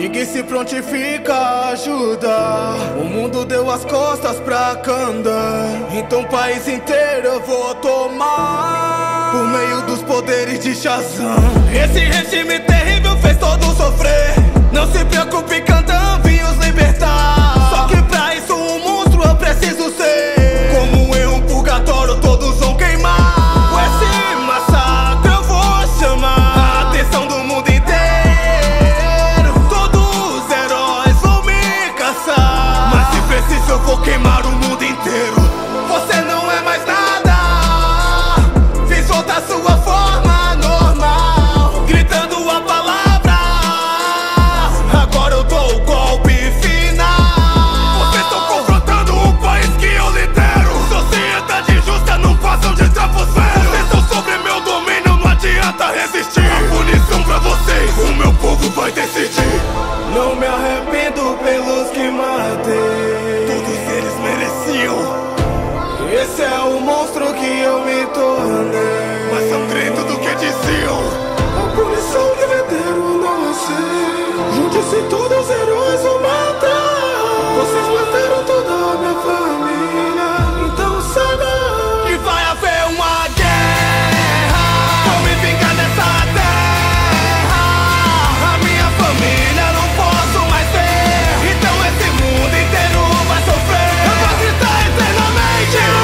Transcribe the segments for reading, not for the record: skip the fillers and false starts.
Ninguém se prontifica a ajudar. O mundo deu as costas pra Kanda. Então o país inteiro eu vou tomar por meio dos poderes de Shazam. Esse regime terrível fez todos sofrer. Não se preocupe, Kanda vim os libertar. Só que pra isso um monstro eu preciso ser. Como eu, um purgatório, todos vão queimar. Com esse massacre eu vou chamar a atenção do mundo inteiro. Todos os heróis vão me caçar. Mas se preciso eu vou queimar o mundo inteiro. Você não é mais nada. Fiz voltar sua forma normal, gritando a palavra. Agora eu dou o golpe final. Vocês estão confrontando um país que eu lidero. Sociedade justa, não passam de trapos velhos. Vocês estão sobre meu domínio, não adianta resistir. A punição pra vocês, o meu povo vai decidir. Não me arrependo pelos que matei. Todos eles mereciam. Esse é o monstro que eu me tornei. Mais sangrento do que diziam. A punição que me deram não sei. Junte-se, todos os heróis vão matar. Vocês mataram toda a minha família. Então saiba que vai haver uma guerra. Vou me vingar dessa terra. A minha família não posso mais ver. Então esse mundo inteiro vai sofrer. Eu vou gritar eternamente.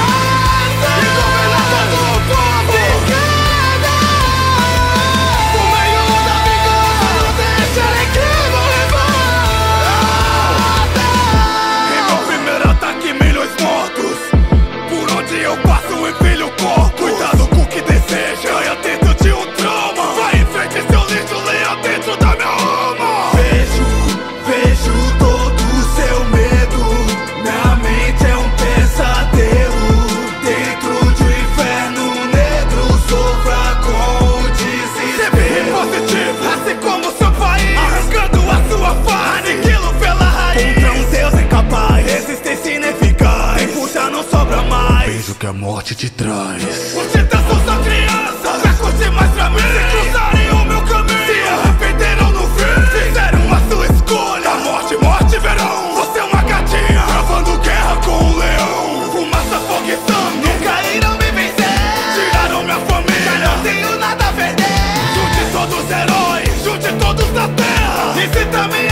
Eu passo e empilho o corpo. Cuidado com o que deseja, caia dentro de um trauma. Vai em frente, seu lixo, leia dentro da minha alma. Vejo todo o seu medo. Minha mente é um pesadelo. Dentro de um inferno negro, sofra com o desespero. Positivo, assim como seu país, arrancando a sua face, aniquilo pela raiz. Contra um Deus incapaz, resistência ineficaz. Quem puxa não sobra mais. Vejo que a morte te traz. Você tá só criança, já curte mais pra mim. Se cruzarem o meu caminho, se arrependeram no fim. Fizeram a sua escolha, morte verão. Você é uma gatinha, travando guerra com um leão. Fumaça, fogo e sangue, nunca irão me vencer. Tiraram minha família, já não tenho nada a perder. Junte todos os heróis, junte todos da terra. E se também